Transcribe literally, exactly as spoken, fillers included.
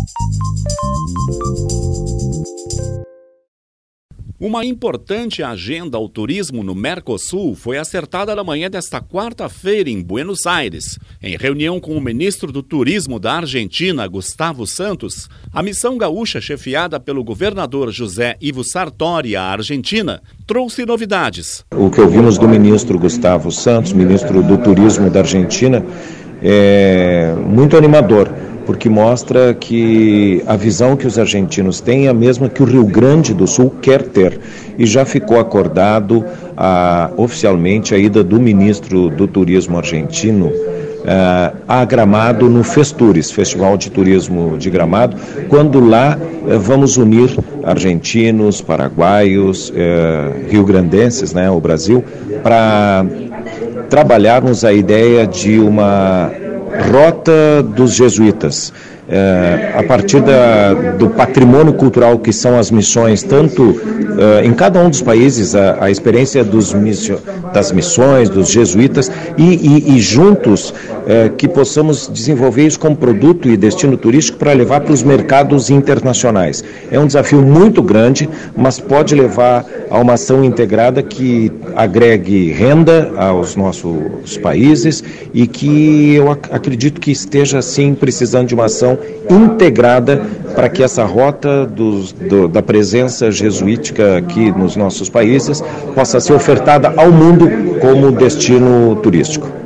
Uma importante agenda ao turismo no Mercosul foi acertada na manhã desta quarta-feira em Buenos Aires. Em reunião com o ministro do Turismo da Argentina, Gustavo Santos, a missão gaúcha chefiada pelo governador José Ivo Sartori à Argentina trouxe novidades. O que ouvimos do ministro Gustavo Santos, ministro do Turismo da Argentina, é muito animador, porque mostra que a visão que os argentinos têm é a mesma que o Rio Grande do Sul quer ter. E já ficou acordado ah, oficialmente a ida do ministro do Turismo argentino ah, a Gramado no Festures, Festival de Turismo de Gramado, quando lá eh, vamos unir argentinos, paraguaios, eh, rio-grandenses, né, o Brasil, para trabalharmos a ideia de uma Rota dos Jesuítas, é, a partir da, do patrimônio cultural que são as missões, tanto é, em cada um dos países, a, a experiência dos missio, das missões, dos jesuítas, e, e, e juntos é, que possamos desenvolver isso como produto e destino turístico para levar para os mercados internacionais. É um desafio muito grande, mas pode levar a uma ação integrada que agregue renda aos nossos países e que eu ac- acredito que esteja, sim, precisando de uma ação integrada para que essa rota dos, do, da presença jesuítica aqui nos nossos países possa ser ofertada ao mundo como destino turístico.